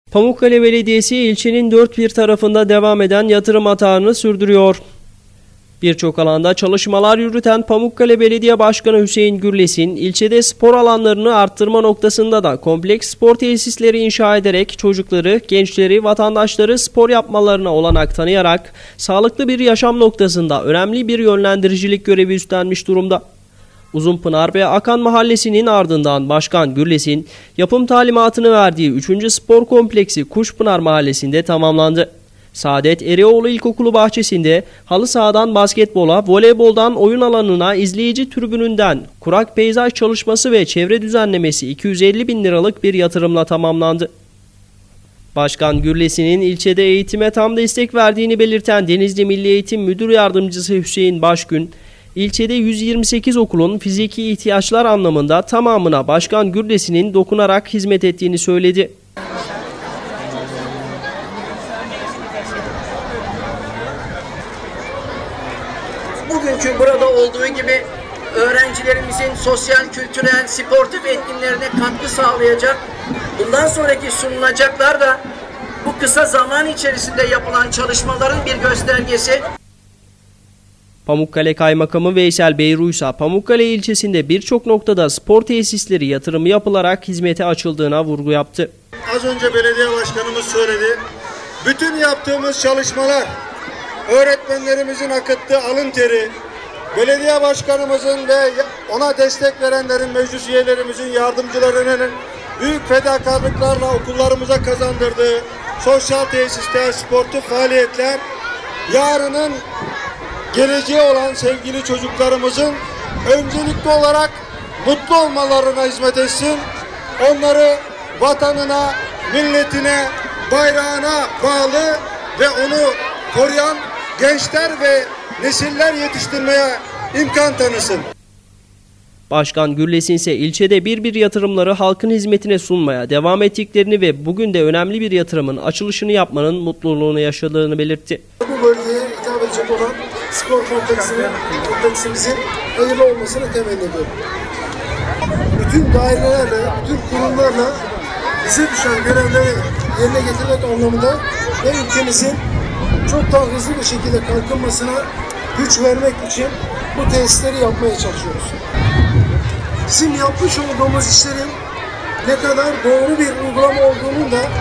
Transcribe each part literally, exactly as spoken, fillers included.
Pamukkale Belediyesi ilçenin dört bir tarafında devam eden yatırım atağını sürdürüyor. Birçok alanda çalışmalar yürüten Pamukkale Belediye Başkanı Hüseyin Gürles'in ilçede spor alanlarını arttırma noktasında da kompleks spor tesisleri inşa ederek çocukları, gençleri, vatandaşları spor yapmalarına olanak tanıyarak sağlıklı bir yaşam noktasında önemli bir yönlendiricilik görevi üstlenmiş durumda. Uzunpınar ve Akan Mahallesi'nin ardından Başkan Gürles'in yapım talimatını verdiği üçüncü spor kompleksi Kuşpınar Mahallesi'nde tamamlandı. Saadet Ereoğlu İlkokulu bahçesinde halı sahadan basketbola, voleyboldan oyun alanına, izleyici tribününden kurak peyzaj çalışması ve çevre düzenlemesi iki yüz elli bin liralık bir yatırımla tamamlandı. Başkan Gürles'in ilçede eğitime tam destek verdiğini belirten Denizli Milli Eğitim Müdür Yardımcısı Hüseyin Başgün, İlçede yüz yirmi sekiz okulun fiziki ihtiyaçlar anlamında tamamına Başkan Gürles'in dokunarak hizmet ettiğini söyledi. Bugünkü burada olduğu gibi öğrencilerimizin sosyal, kültürel, sportif etkinlerine katkı sağlayacak, bundan sonraki sunulacaklar da bu kısa zaman içerisinde yapılan çalışmaların bir göstergesi. Pamukkale Kaymakamı Veysel Beyru ise Pamukkale ilçesinde birçok noktada spor tesisleri yatırımı yapılarak hizmete açıldığına vurgu yaptı. Az önce belediye başkanımız söyledi. Bütün yaptığımız çalışmalar, öğretmenlerimizin akıttığı alın teri, belediye başkanımızın ve ona destek verenlerin, meclis üyelerimizin, yardımcılarının büyük fedakarlıklarla okullarımıza kazandırdığı sosyal tesisler, sportif faaliyetler, yarının geleceği olan sevgili çocuklarımızın öncelikli olarak mutlu olmalarına hizmet etsin. Onları vatanına, milletine, bayrağına bağlı ve onu koruyan gençler ve nesiller yetiştirmeye imkan tanısın. Başkan Gürles'in ise ilçede bir bir yatırımları halkın hizmetine sunmaya devam ettiklerini ve bugün de önemli bir yatırımın açılışını yapmanın mutluluğunu yaşadığını belirtti. Bu bölgeye hitap edecek olan spor kompleksini, kompleksimizin hayırlı olmasını temenni ediyorum. Bütün dairelerle, bütün kurumlarla bize düşen görevleri yerine getirmek anlamında ve ülkemizin çok daha hızlı bir şekilde kalkınmasına güç vermek için bu tesisleri yapmaya çalışıyoruz. Bizim yapmış olduğumuz işlerin ne kadar doğru bir uygulama olduğunun da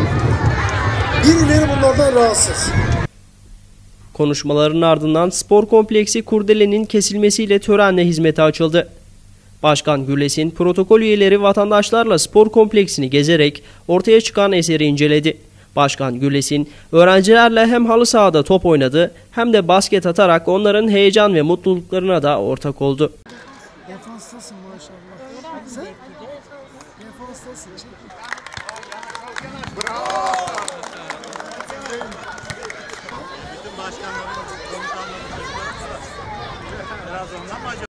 birileri bunlardan rahatsız. Konuşmaların ardından spor kompleksi kurdelenin kesilmesiyle törenle hizmete açıldı. Başkan Gürles'in protokol üyeleri vatandaşlarla spor kompleksini gezerek ortaya çıkan eseri inceledi. Başkan Gürles'in öğrencilerle hem halı sahada top oynadı hem de basket atarak onların heyecan ve mutluluklarına da ortak oldu. Defanstasın maşallah. Sen? Defanstasın. Bravo. Bütün başkanlarımız, komutanlarımız biraz ondan mı acaba?